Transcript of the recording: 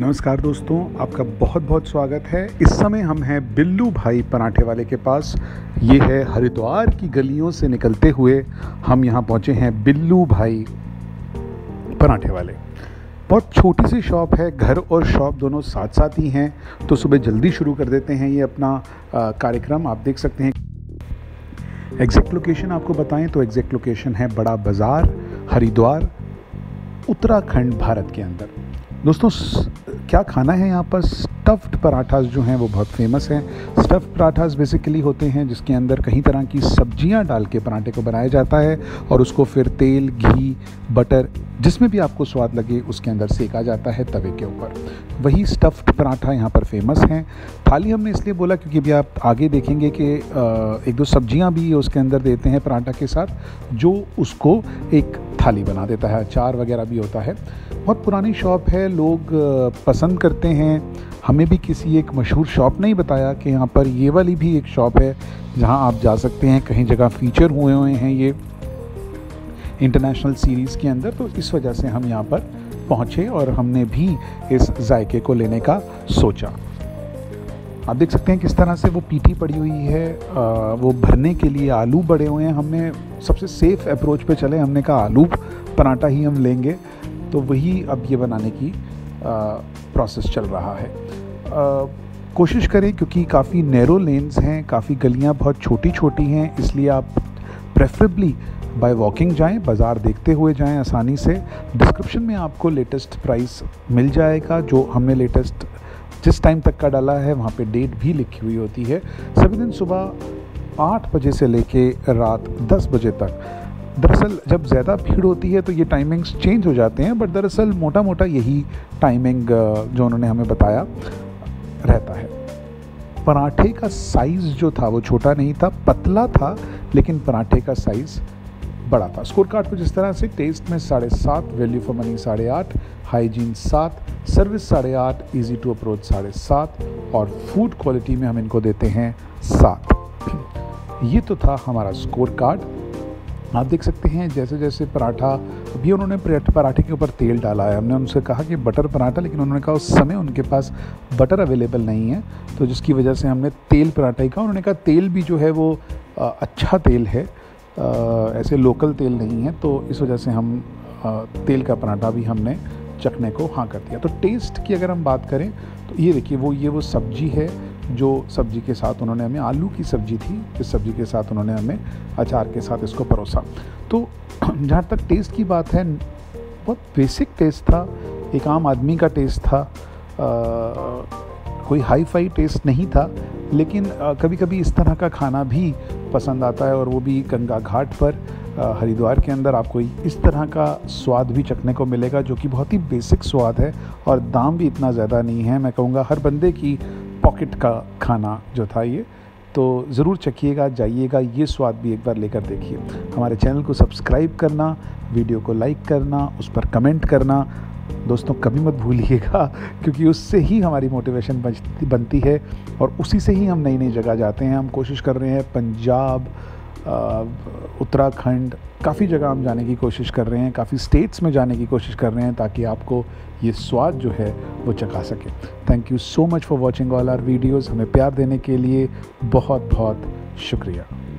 नमस्कार दोस्तों, आपका बहुत बहुत स्वागत है। इस समय हम हैं बिल्लू भाई पराठे वाले के पास। ये है हरिद्वार की गलियों से निकलते हुए हम यहाँ पहुँचे हैं बिल्लू भाई पराठे वाले। बहुत छोटी सी शॉप है, घर और शॉप दोनों साथ साथ ही हैं। तो सुबह जल्दी शुरू कर देते हैं ये अपना कार्यक्रम। आप देख सकते हैं एग्जैक्ट लोकेशन आपको बताएं तो एग्जैक्ट लोकेशन है बड़ा बाज़ार, हरिद्वार, उत्तराखंड, भारत के अंदर। दोस्तों क्या खाना है यहाँ पर? स्टफ़्ड पराठास जो हैं वो बहुत फेमस हैं। स्टफ़्ड पराठास बेसिकली होते हैं जिसके अंदर कई तरह की सब्जियाँ डाल के पराठे को बनाया जाता है और उसको फिर तेल, घी, बटर, जिसमें भी आपको स्वाद लगे उसके अंदर सेका जाता है तवे के ऊपर। वही स्टफ़्ड पराठा यहाँ पर फेमस हैं। थाली हमने इसलिए बोला क्योंकि अभी आप आगे देखेंगे कि एक दो सब्जियाँ भी उसके अंदर देते हैं पराठा के साथ, जो उसको एक थाली बना देता है। अचार वगैरह भी होता है। बहुत पुरानी शॉप है, लोग पसंद करते हैं। हमें भी किसी एक मशहूर शॉप ने ही बताया कि यहाँ पर ये वाली भी एक शॉप है जहाँ आप जा सकते हैं। कहीं जगह फ़ीचर हुए हैं ये इंटरनेशनल सीरीज़ के अंदर, तो इस वजह से हम यहाँ पर पहुँचे और हमने भी इस जायके को लेने का सोचा। आप देख सकते हैं किस तरह से वो पीठी पड़ी हुई है। वो भरने के लिए आलू बड़े हुए हैं। हमने सबसे सेफ़ अप्रोच पे चले, हमने कहा आलू पराठा ही हम लेंगे, तो वही अब ये बनाने की प्रोसेस चल रहा है। कोशिश करें क्योंकि काफ़ी नैरो लेन्स हैं, काफ़ी गलियां बहुत छोटी छोटी हैं, इसलिए आप प्रेफरेबली बाय वॉकिंग जाएं, बाज़ार देखते हुए जाएं आसानी से। डिस्क्रिप्शन में आपको लेटेस्ट प्राइस मिल जाएगा। जो हमने लेटेस्ट जिस टाइम तक का डाला है वहाँ पे डेट भी लिखी हुई होती है। सभी दिन सुबह 8 बजे से लेके रात 10 बजे तक। दरअसल जब ज़्यादा भीड़ होती है तो ये टाइमिंग्स चेंज हो जाते हैं, बट दरअसल मोटा मोटा यही टाइमिंग जो उन्होंने हमें बताया रहता है। पराठे का साइज़ जो था वो छोटा नहीं था, पतला था, लेकिन पराठे का साइज़ बड़ा था। स्कोर कार्ड कुछ इस तरह से: टेस्ट में 7.5, value for money 8.5, hygiene 7, service 8.5, easy to approach 7.5 और फूड क्वालिटी में हम इनको देते हैं 7। ये तो था हमारा स्कोर कार्ड। आप देख सकते हैं जैसे जैसे पराठा, अभी उन्होंने पराठे के ऊपर तेल डाला है। हमने उनसे कहा कि बटर पराठा, लेकिन उन्होंने कहा उस समय उनके पास बटर अवेलेबल नहीं है, तो जिसकी वजह से हमने तेल पराठा ही कहा। उन्होंने कहा तेल भी जो है वो अच्छा तेल है, ऐसे लोकल तेल नहीं है, तो इस वजह से हम तेल का पराठा भी हमने चखने को हाँ कर दिया। तो टेस्ट की अगर हम बात करें तो ये देखिए वो सब्जी है, जो सब्जी के साथ उन्होंने हमें, आलू की सब्जी थी, इस सब्जी के साथ उन्होंने हमें अचार के साथ इसको परोसा। तो जहाँ तक टेस्ट की बात है, बहुत बेसिक टेस्ट था, एक आम आदमी का टेस्ट था। कोई हाई फाई टेस्ट नहीं था, लेकिन कभी कभी इस तरह का खाना भी पसंद आता है, और वो भी गंगा घाट पर हरिद्वार के अंदर आपको इस तरह का स्वाद भी चखने को मिलेगा, जो कि बहुत ही बेसिक स्वाद है और दाम भी इतना ज़्यादा नहीं है। मैं कहूँगा हर बंदे की पॉकेट का खाना जो था ये, तो ज़रूर चखिएगा, जाइएगा, ये स्वाद भी एक बार लेकर देखिए। हमारे चैनल को सब्सक्राइब करना, वीडियो को लाइक करना, उस पर कमेंट करना दोस्तों कभी मत भूलिएगा, क्योंकि उससे ही हमारी मोटिवेशन बनती है और उसी से ही हम नई नई जगह जाते हैं। हम कोशिश कर रहे हैं पंजाब, उत्तराखंड, काफ़ी जगह हम जाने की कोशिश कर रहे हैं, काफ़ी स्टेट्स में जाने की कोशिश कर रहे हैं, ताकि आपको ये स्वाद जो है वो चखा सके। Thank you so much for watching all our videos. हमें प्यार देने के लिए बहुत बहुत शुक्रिया।